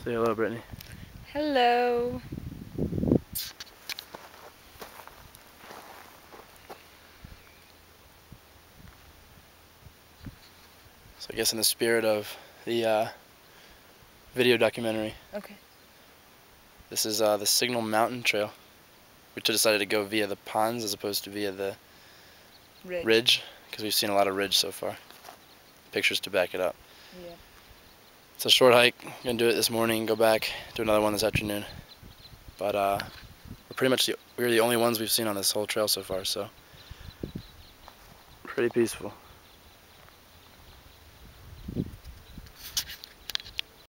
Say hello, Brittany. Hello. So I guess in the spirit of the video documentary, Okay. this is the Signal Mountain Trail. We decided to go via the ponds as opposed to via the ridge because we've seen a lot of ridge so far. Pictures to back it up. Yeah. It's a short hike. I'm gonna do it this morning, go back, do another one this afternoon. But we're pretty much we're the only ones we've seen on this whole trail so far, so pretty peaceful.